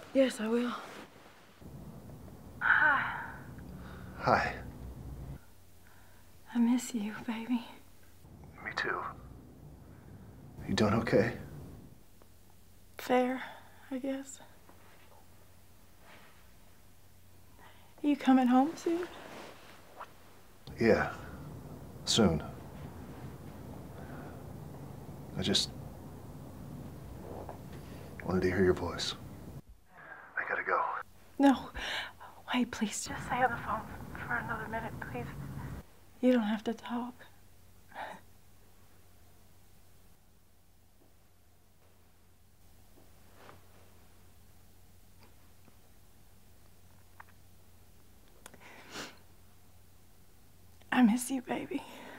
Yes, I will. Hi. Hi. I miss you, baby. Me too. You doing okay? Fair, I guess. You coming home soon? Yeah. Soon. I just wanted to hear your voice. I gotta go. No. Wait, please, just stay on the phone for another minute, please. You don't have to talk. I miss you, baby.